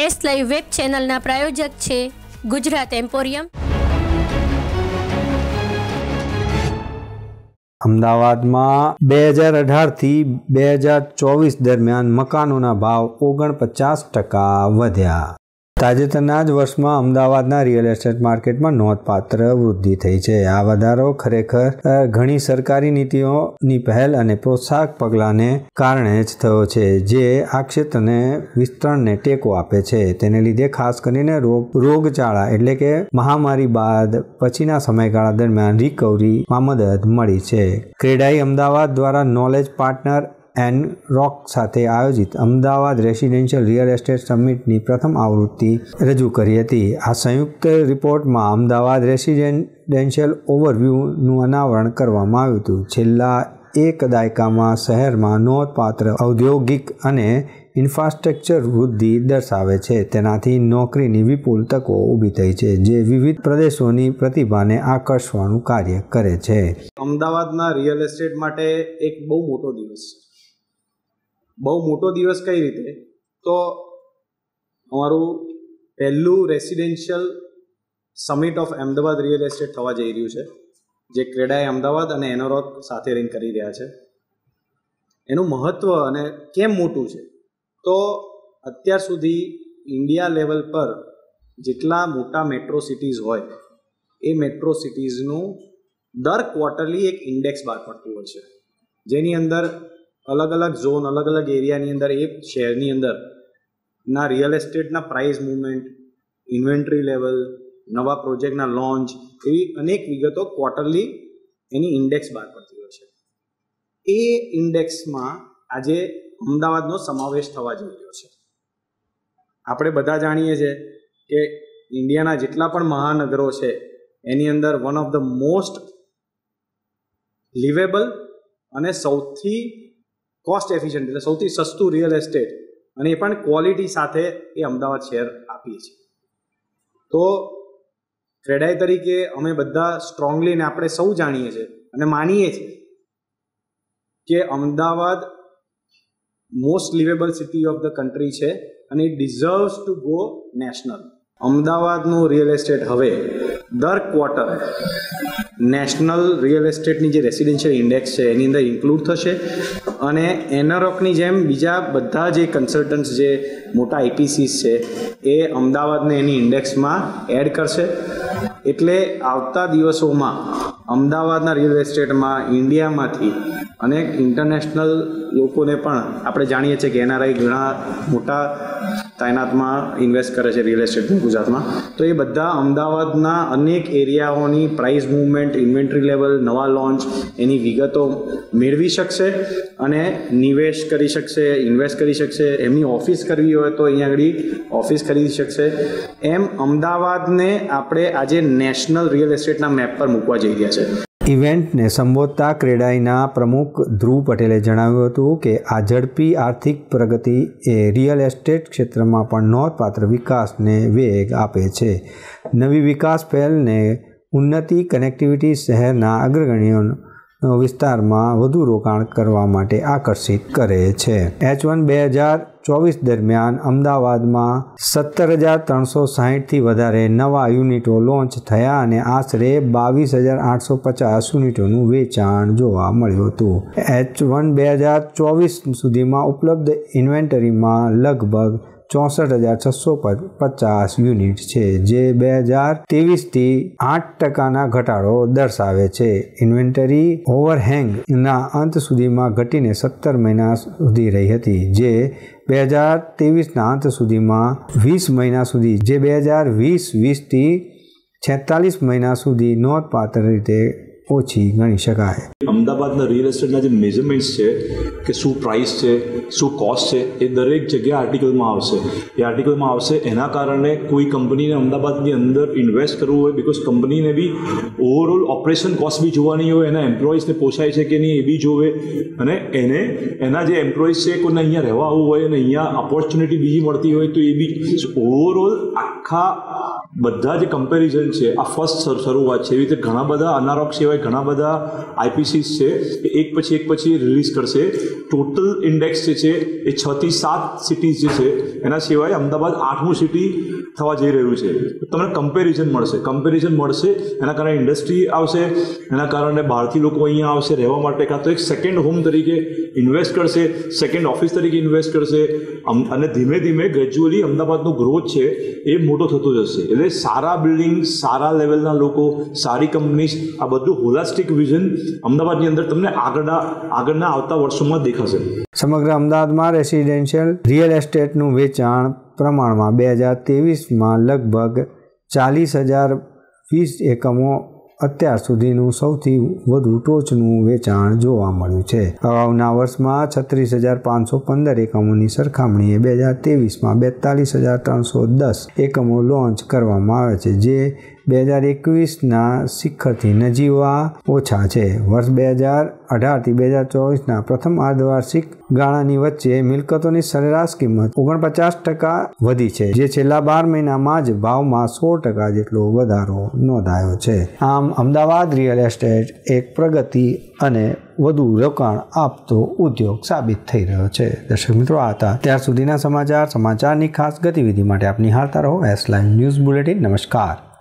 S live web ચેનલના પ્રાયોજક છે Gujarat emporium. અમદાવાદમાં 2018થી 2024 દરમિયાન મકાનોના ભાવ 49% વધ્યા. તાજેતરના જ વર્ષમાં અમદાવાદના રિયલ એસ્ટેટ માર્કેટમાં નોંધપાત્ર વૃદ્ધિ થઈ છે. આ વધારો ખરેખર ઘણી સરકારી નીતિઓની પહેલ અને પ્રોત્સાહક પગલાંને કારણે જ થયો છે, જે આ ક્ષેત્રને વિસ્તરણને ટેકો આપે છે. તેને લીધે ખાસ કરીને રોગચાળા એટલે કે મહામારી બાદ પછીના સમયગાળા દરમિયાન રિકવરીમાં મદદ મળી છે. ક્રેડાઈ અમદાવાદ દ્વારા નોલેજ પાર્ટનર એનરોક સાથે આયોજિત અમદાવાદ રેસિડેન્શિયલ રિયલ એસ્ટેટ સમિટની પ્રથમ આવૃત્તિ રજૂ કરી હતી. આ સંયુક્ત રિપોર્ટમાં અમદાવાદ રેસિડેન્શિયલ ઓવરવ્યૂનું અનાવરણ કરવામાં આવ્યું હતું. છેલ્લા એક દાયકામાં શહેરમાં નોંધપાત્ર ઔદ્યોગિક અને ઇન્ફ્રાસ્ટ્રક્ચર વૃદ્ધિ દર્શાવે છે. તેનાથી નોકરીની વિપુલ તકો ઊભી થઈ છે, જે વિવિધ પ્રદેશોની પ્રતિભાને આકર્ષવાનું કાર્ય કરે છે. અમદાવાદના રિયલ એસ્ટેટ માટે એક બહુ મોટો દિવસ છે. બહુ મોટો દિવસ કઈ રીતે? તો અમારું પહેલું residential summit of Ahmedabad real estate થવા જઈ રહ્યું છે, જે ક્રેડાઈ અમદાવાદ અને એનરોક સાથે રહીને કરી રહ્યા છે. એનું મહત્ત્વ અને કેમ મોટું છે, તો અત્યાર સુધી ઇન્ડિયા લેવલ પર જેટલા મોટા મેટ્રો સિટીઝ હોય એ મેટ્રો સિટીઝનું દર ક્વાર્ટરલી એક ઇન્ડેક્સ બહાર પડતું હોય છે, જેની અંદર અલગ અલગ ઝોન, અલગ અલગ એરિયાની અંદર એ શહેરની અંદર ના રિયલ એસ્ટેટના પ્રાઇસ મૂવમેન્ટ, ઇન્વેન્ટરી લેવલ, નવા પ્રોજેક્ટના લોન્ચ, એવી અનેક વિગતો ક્વાર્ટરલી એની ઇન્ડેક્સ બહાર પડતી હોય છે. એ ઇન્ડેક્સમાં આજે અમદાવાદનો સમાવેશ થવા જઈ રહ્યો છે. આપણે બધા જાણીએ છીએ કે ઇન્ડિયાના જેટલા પણ મહાનગરો છે એની અંદર one of the most livable અને સૌથી કોસ્ટ એફિશિયન્ટ એટલે સૌથી સસ્તું રિયલ એસ્ટેટ, અને એ પણ ક્વોલિટી સાથે એ અમદાવાદ શહેર આપીએ છીએ. તો ક્રેડાઈ તરીકે અમે બધા સ્ટ્રોંગલી ને આપણે સૌ જાણીએ છીએ અને માનીએ છીએ કે Ahmedabad most livable city of the country છે અને it deserves to go national. અમદાવાદનું રિયલ એસ્ટેટ હવે દર ક્વાર્ટર નેશનલ રિયલ એસ્ટેટની જે રેસિડેન્શિયલ ઇન્ડેક્સ છે એની અંદર ઇન્ક્લુડ થશે, અને એનરોકની જેમ બીજા બધા જે કન્સલ્ટન્ટ્સ જે મોટા આઈપીસીસ છે એ અમદાવાદને એની ઇન્ડેક્સમાં એડ કરશે. એટલે આવતા દિવસોમાં અમદાવાદના રિયલ એસ્ટેટમાં ઇન્ડિયામાંથી અનેક ઇન્ટરનેશનલ લોકોને પણ આપણે જાણીએ છીએ કે એનઆરઆઈ ઘણા મોટા તાયનાતમાં ઇન્વેસ્ટ કરે છે રિયલ એસ્ટેટમાં ગુજરાતમાં. તો એ બધા અમદાવાદના અનેક એરિયાઓની પ્રાઇસ મૂવમેન્ટ, ઇન્વેન્ટરી લેવલ, નવા લોન્ચ, એની વિગતો મેળવી શકશે અને નિવેશ કરી શકશે, ઇન્વેસ્ટ કરી શકશે. એમની ઓફિસ કરવી હોય તો અહીંયા આગળ ઓફિસ ખરીદી શકશે. એમ અમદાવાદને આપણે આજે નેશનલ રિયલ એસ્ટેટના મેપ પર મૂકવા જઈ રહ્યા છે. ઇવેન્ટને સંબોધતા ક્રેડાઈના પ્રમુખ ધ્રુવ પટેલે જણાવ્યું હતું કે આ ઝડપી આર્થિક પ્રગતિ એ રિયલ એસ્ટેટ ક્ષેત્રમાં પણ નોંધપાત્ર વિકાસને વેગ આપે છે. નવી વિકાસ પહેલને ઉન્નતિ, કનેક્ટિવિટી શહેરના અગ્રગણ્ય વિસ્તારમાં વધુ રોકાણ કરવા માટે આકર્ષિત કરે છે. H1 2024 દરમિયાન અમદાવાદમાં 17,360થી વધારે નવા યુનિટો લોન્ચ થયા અને આશરે 22,850 યુનિટોનું વેચાણ જોવા મળ્યું હતું. H1 2024 સુધીમાં ઉપલબ્ધ ઇન્વેન્ટરીમાં લગભગ 64,650 યુનિટ છે, જે 2023થી 8%ના ઘટાડો દર્શાવે છે. ઇન્વેન્ટરી ઓવરહેંગના અંત સુધીમાં ઘટીને 17 મહિના સુધી રહી હતી, જે 2023ના અંત સુધીમાં 20 મહિના સુધી, જે 2020થી 46 મહિના સુધી નોંધપાત્ર રીતે ઓછી ગણી શકાય. અમદાવાદના રિયલ એસ્ટેટના જે મેઝરમેન્ટ્સ છે કે શું પ્રાઇસ છે, શું કોસ્ટ છે, એ દરેક જગ્યાએ આર્ટિકલમાં આવશે. એ આર્ટિકલમાં આવશે. એના કારણે કોઈ કંપનીને અમદાવાદની અંદર ઇન્વેસ્ટ કરવું હોય, બિકોઝ કંપનીને બી ઓવરઓલ ઓપરેશન કોસ્ટ બી જોવાની હોય, એના એમ્પ્લોઈઝને પોસાય છે કે નહીં એ બી જોવે, અને એને એના જે એમ્પ્લોઈઝ છે કોઈને અહીંયા રહેવા આવવું હોય અને અહીંયા ઓપોર્ચ્યુનિટી બીજી મળતી હોય તો એ બી ઓવરઓલ આખા બધા જે કમ્પેરિઝન છે આ ફર્સ્ટ શરૂઆત છે. એવી રીતે ઘણા બધા અનારોક સિવાય ઘણા બધા આઈપીસીસ છે એ એક પછી રિલીઝ કરશે. ટોટલ ઇન્ડેક્સ જે છે એ 6 થી 7 સિટીઝ જે છે એના સિવાય અમદાવાદ 8મું સિટી થવા જઈ રહ્યું છે. તમને કમ્પેરિઝન મળશે એના કારણે ઇન્ડસ્ટ્રી આવશે, એના કારણે બહારથી લોકો અહીંયા આવશે રહેવા માટે, કાં તો એક સેકન્ડ હોમ તરીકે ઇન્વેસ્ટ કરશે, સેકન્ડ ઓફિસ તરીકે ઇન્વેસ્ટ કરશે અને ધીમે ધીમે ગ્રેજ્યુઅલી અમદાવાદનો ગ્રોથ છે એ મોટો થતો જશે. એટલે સારા બિલ્ડિંગ, સારા લેવલના લોકો, સારી કંપનીઝ, આ બધું હોલાસ્ટિક વિઝન અમદાવાદની અંદર તમને આગળના આવતા વર્ષોમાં દેખાશે. સમગ્ર અમદાવાદમાં રેસિડેન્શિયલ રિયલ એસ્ટેટનું વેચાણ પ્રમાણમાં 2023માં લગભગ 40,020 એકમો અત્યાર સુધીનું સૌથી વધુ ટોચનું વેચાણ જોવા મળ્યું છે. અગાઉના વર્ષમાં 36,515 એકમોની સરખામણીએ 2023માં 42,310 એકમો લોન્ચ કરવામાં આવે છે, જે 2021ના શિખરથી નજીવા ઓછા છે. વર્ષ 2018થી 2024ના પ્રથમ અર્ધવાર્ષિક ગાળાની વચ્ચે મિલકતોની સરેરાશ કિંમત 49% વધી છે, જે છેલ્લા 12 મહિનામાં જ ભાવમાં 100% જેટલો વધારો નોંધાયો છે. આમ અમદાવાદ રિયલ એસ્ટેટ એક પ્રગતિ અને વધુ રોકાણ આપતો ઉદ્યોગ સાબિત થઈ રહ્યો છે. દર્શક મિત્રો, આ હતા ત્યાર સુધીના સમાચારની ખાસ ગતિવિધિ માટે આપ નિહાળતા રહો S Live ન્યૂઝ બુલેટિન. નમસ્કાર.